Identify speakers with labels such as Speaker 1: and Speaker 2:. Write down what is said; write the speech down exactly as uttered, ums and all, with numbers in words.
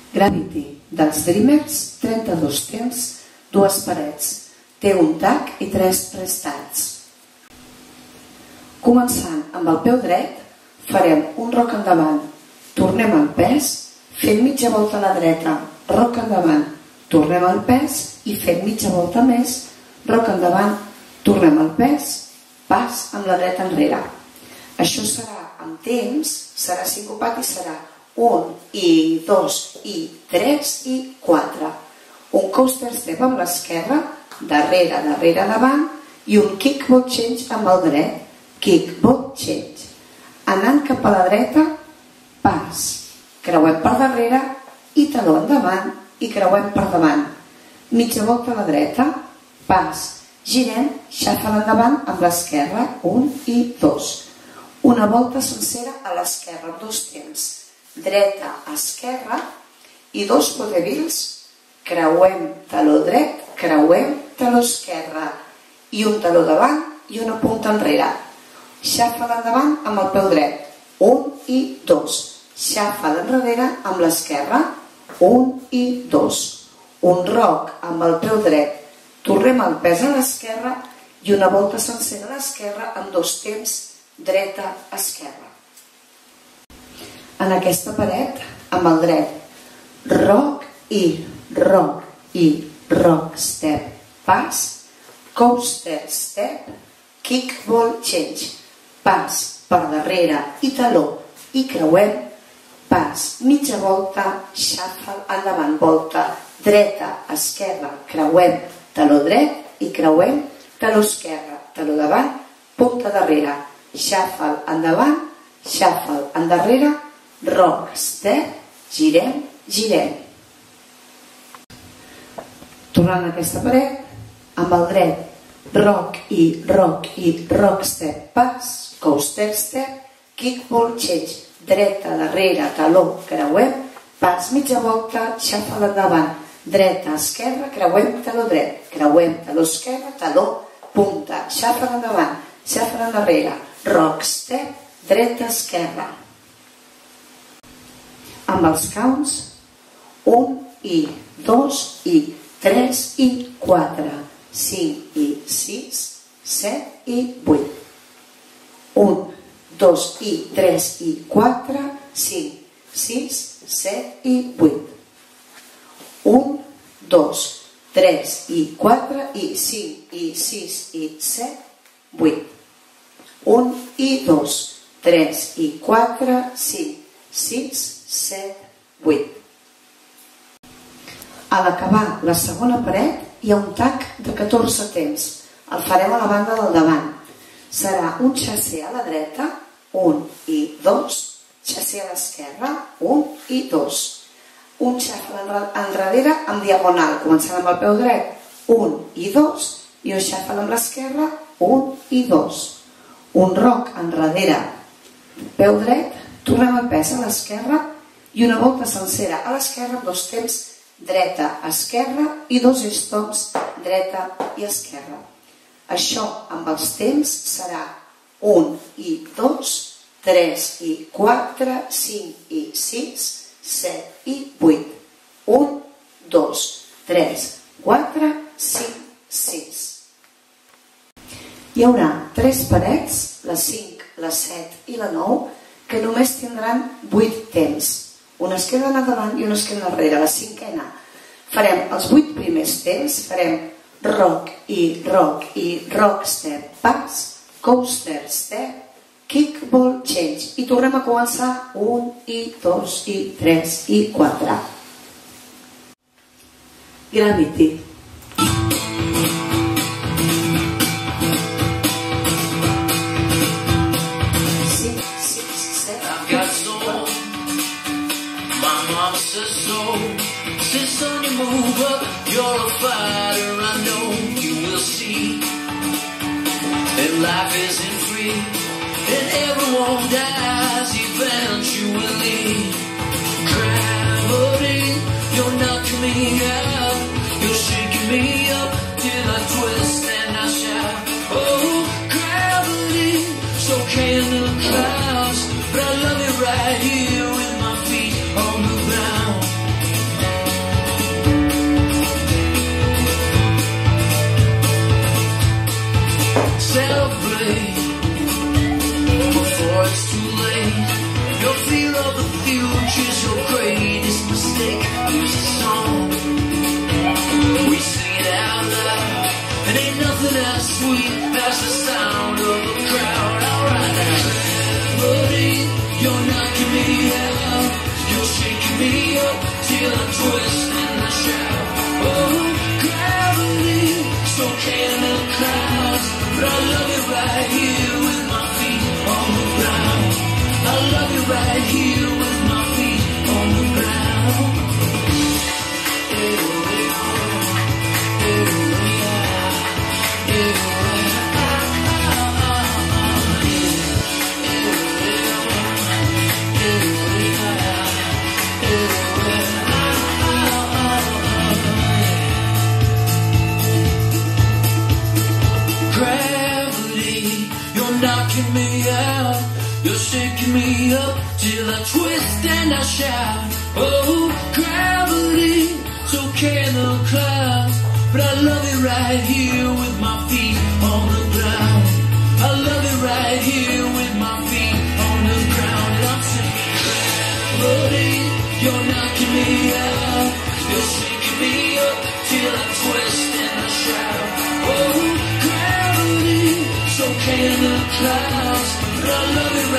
Speaker 1: Gravity dels Dreamers, trenta-dos temps, dues parets. Té un tac i tres restats. Començant amb el peu dret, farem un roc endavant. Tornem al pes, fent mitja volta a la dreta, roc endavant. Tornem al pes i fent mitja volta més, roc endavant, tornem al pes, pas amb la dreta enrere. Això serà amb temps, serà sincopat i serà un i dos i tres i quatre. Un coaster step amb l'esquerra, darrere, darrere, davant, i un kick ball change amb el dret, kick ball change. Anant cap a la dreta, pas. Creuem per darrere i taló endavant i creuem per davant. Mitja volta a la dreta, pas. Girem, xafal endavant amb l'esquerra, un i dos. Una volta sencera a l'esquerra amb dos temps. Dreta, esquerra i dos vodevils. Creuem taló dret, creuem taló esquerra i un taló davant i una punta enrere. Xafal endavant amb el peu dret, un i dos. Xafal enrere amb l'esquerra, un i dos. Un roc amb el peu dret, tornem el pes a l'esquerra i una volta sencera a l'esquerra amb dos temps, dreta, esquerra. En aquesta paret, amb el dret, roc i roc i rock step, pas, coaster step, kick ball change, pas per darrere i taló i creuem, pas, mitja volta, xafal endavant, volta, dreta, esquerra, creuem, taló dret i creuem, taló esquerra, taló davant, punta darrere, xafal endavant, xafal endarrere, rock, step, girem, girem. Tornant a aquesta paret, amb el dret, rock i rock i rock step, pas, coaster step, kick ball change, dreta, darrere, taló, creuem, pas, mitja volta, xafal endavant, dreta, esquerra, creuem, taló dret, creuem, taló esquerra, taló, punta, xafal endavant, xafal endarrere, rock, step, dreta, esquerra. Amb els counts, un i dos i tres i quatre, cinc i sis, set i vuit. un, dos i tres i quatre, cinc, sis, set i vuit. un, dos, tres i quatre i cinc i sis i set, vuit. un i dos, tres i quatre, cinc, sis, set, vuit. A l'acabar la segona paret hi ha un tac de catorze temps. El farem a la banda del davant. Serà un chassé a la dreta, un i dos, chassé a l'esquerra, un i dos. Un xafal enrere amb diagonal, començant amb el peu dret, un i dos, i un xafal amb l'esquerra, un i dos. Un roc enrere, peu dret, tornem el pes a l'esquerra i una volta sencera a l'esquerra amb dos temps, dreta, esquerra i dos stops, dreta i esquerra. Això amb els temps serà un i dos, tres i quatre, cinc i sis, set i vuit. un, dos, tres, quatre, cinc, sis. Hi haurà tres parets, la cinc, la set i la nou, que només tindran vuit temps. Una es queda endavant i una es queda enrere, la cinquena. Farem els vuit primers temps, farem rock i rock i rock step, pas, coaster step, kick ball change. I tornem a començar un i dos i tres i quatre. Gravity.
Speaker 2: Since on you move up, you're a fighter, I know you will see. And life isn't free, and everyone dies eventually. Gravity, you're knocking me out, you're shaking me up till I twist and I shout. Oh, gravity, so can the clouds, but I love it right here with my feet on the ground. it's too late. Your fear of the future's your greatest mistake. Here's a song, we sing it out loud, and ain't nothing as sweet as the sound of a crowd. Alright now, gravity, you're knocking me out, you're shaking me up till I twist and I shout. Oh, gravity, so can the clouds, but I love you right here with my feet on the ground. I love you right here with my feet on the ground. Gravity, you're knocking me out, you're shaking me up till I twist and I shout. Oh, gravity, so can the clouds, but I love it right here with my feet on the ground. I love it right here with my feet on the ground. And I'm singing, gravity, you're knocking me out, you're shaking me up till I twist and I shout. Oh, gravity, so can the clouds, but I love it right